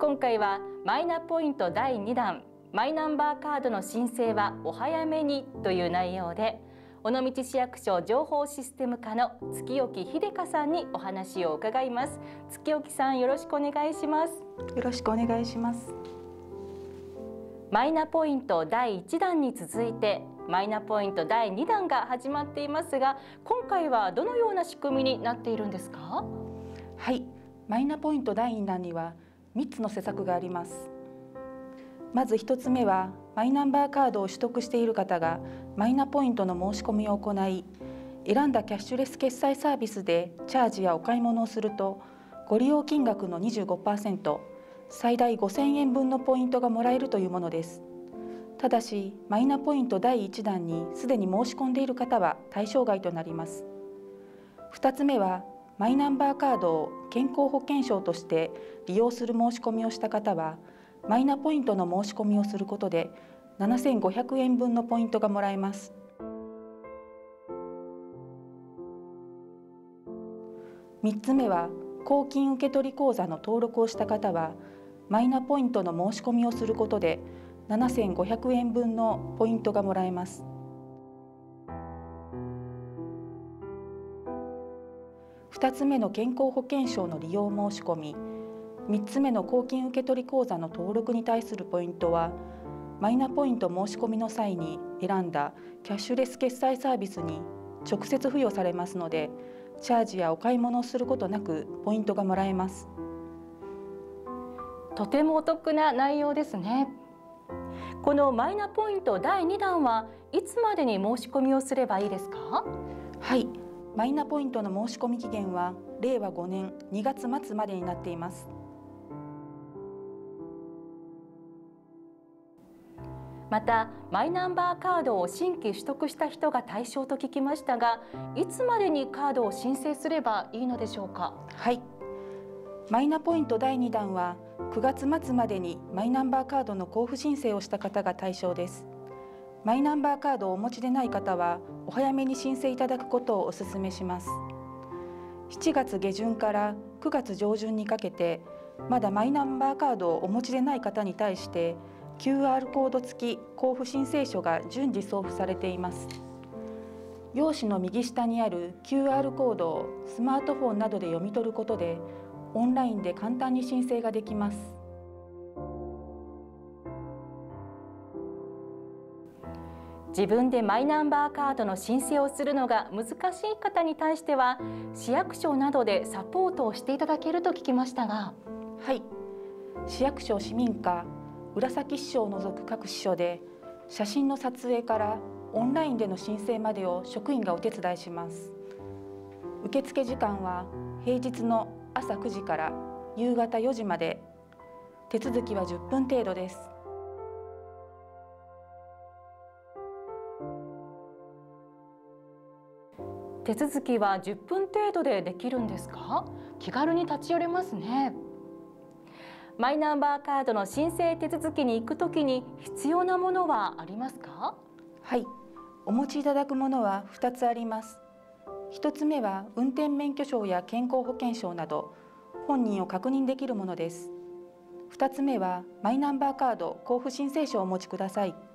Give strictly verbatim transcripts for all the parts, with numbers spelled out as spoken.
今回はマイナポイントだいにだん、マイナンバーカードの申請はお早めにという内容で、尾道市役所情報システム課の月沖秀香さんにお話を伺います。月沖さん、よろしくお願いします。 よろしくお願いします。 マイナポイントだいいちだんに続いてマイナポイントだいにだんが始まっていますが、今回はどのような仕組みになっているんですか？ はい、マイナポイントだいにだんにはみっつの施策があります。まずひとつめは、マイナンバーカードを取得している方がマイナポイントの申し込みを行い、選んだキャッシュレス決済サービスでチャージやお買い物をすると、ご利用金額の にじゅうごパーセント、最大ごせんえんぶんのポイントがもらえるというものです。ただし、マイナポイントだいいちだんにすでに申し込んでいる方は対象外となります。ふたつめは、マイナンバーカードを健康保険証として利用する申し込みをした方は、マイナポイントの申し込みをすることでななせんごひゃくえんぶんのポイントがもらえます。みっつめは、公金受取口座の登録をした方は、マイナポイントの申し込みをすることでななせんごひゃくえんぶんのポイントがもらえます。ふたつめの健康保険証の利用申し込み、みっつめの公金受取口座の登録に対するポイントは、マイナポイント申し込みの際に選んだキャッシュレス決済サービスに直接付与されますので、チャージやお買い物をすることなくポイントがもらえます。 とてもお得な内容ですね。このマイナポイントだいにだんはいつまでに申し込みをすればいいですか？ はい、マイナポイントの申し込み期限はれいわごねんにがつまつまでになっています。 また、マイナンバーカードを新規取得した人が対象と聞きましたが、いつまでにカードを申請すればいいのでしょうか？ はい、マイナポイントだいにだんはくがつまつまでにマイナンバーカードの交付申請をした方が対象です。マイナンバーカードをお持ちでない方はお早めに申請いただくことをお勧めします。しちがつげじゅんからくがつじょうじゅんにかけて、まだマイナンバーカードをお持ちでない方に対してキューアール コード付き交付申請書が順次送付されています。用紙の右下にある キューアール コードをスマートフォンなどで読み取ることで、オンラインで簡単に申請ができます。 自分でマイナンバーカードの申請をするのが難しい方に対しては、市役所などでサポートをしていただけると聞きましたが。 はい、市役所、市民課、浦崎支所を除く各支所で、写真の撮影からオンラインでの申請までを職員がお手伝いします。受付時間は平日の朝くじから夕方よじまで、手続きはじゅっぷん程度です。 手続きはじゅっぷん程度でできるんですか？気軽に立ち寄れますね。マイナンバーカードの申請手続きに行くときに必要なものはありますか？ はい、お持ちいただくものはふたつあります。ひとつめは運転免許証や健康保険証など本人を確認できるものです。ふたつめはマイナンバーカード交付申請書をお持ちください。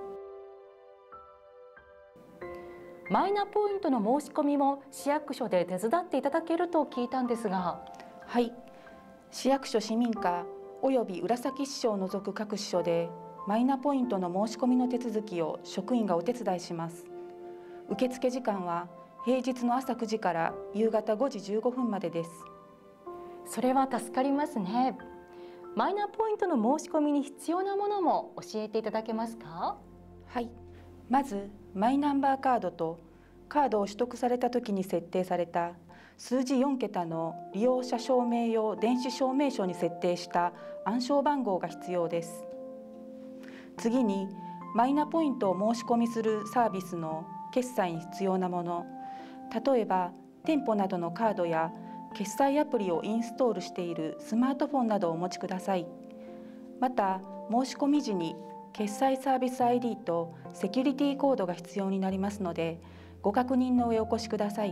マイナポイントの申し込みも市役所で手伝っていただけると聞いたんですが。 はい、市役所、市民課および浦崎支所を除く各支所でマイナポイントの申し込みの手続きを職員がお手伝いします。受付時間は平日の朝くじから夕方ごじじゅうごふんまでです。 それは助かりますね。マイナポイントの申し込みに必要なものも教えていただけますか？ はい、まずマイナンバーカードとカードを取得された時に設定された数字よんけたの利用者証明用電子証明書に設定した暗証番号が必要です。次にマイナポイントを申し込みするサービスの決済に必要なもの、例えば店舗などのカードや決済アプリをインストールしているスマートフォンなどをお持ちください。また申し込み時に決済サービス アイディー とセキュリティコードが必要になりますので、ご確認の上お越しください。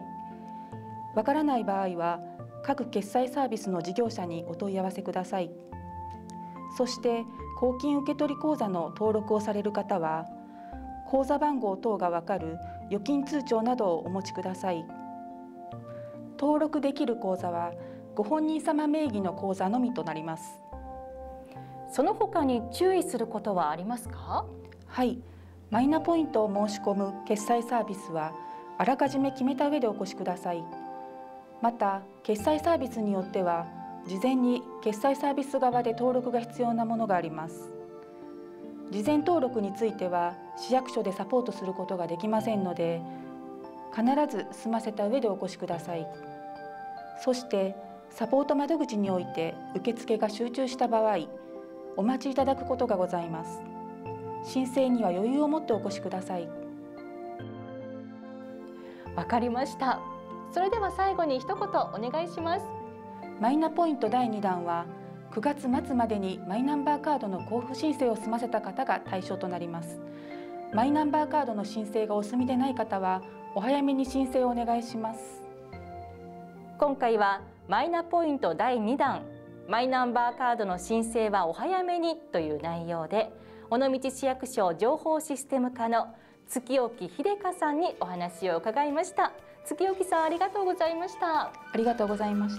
わからない場合は各決済サービスの事業者にお問い合わせください。 そして公金受取口座の登録をされる方は、口座番号等がわかる預金通帳などをお持ちください。登録できる口座はご本人様名義の口座のみとなります。 その他に注意することはありますか？ はい、マイナポイントを申し込む決済サービスはあらかじめ決めた上でお越しください。また、決済サービスによっては事前に決済サービス側で登録が必要なものがあります。事前登録については市役所でサポートすることができませんので、必ず済ませた上でお越しください。そしてサポート窓口において受付が集中した場合、お待ちいただくことがございます。申請には余裕を持ってお越しください。 わかりました。それでは最後に一言お願いします。 マイナポイントだいにだんはくがつ末までにマイナンバーカードの交付申請を済ませた方が対象となります。マイナンバーカードの申請がお済みでない方はお早めに申請をお願いします。 今回はマイナポイントだいにだん、マイナンバーカードの申請はお早めにという内容で、尾道市役所情報システム課の月沖秀香さんにお話を伺いました。月沖さん、ありがとうございました。 ありがとうございました。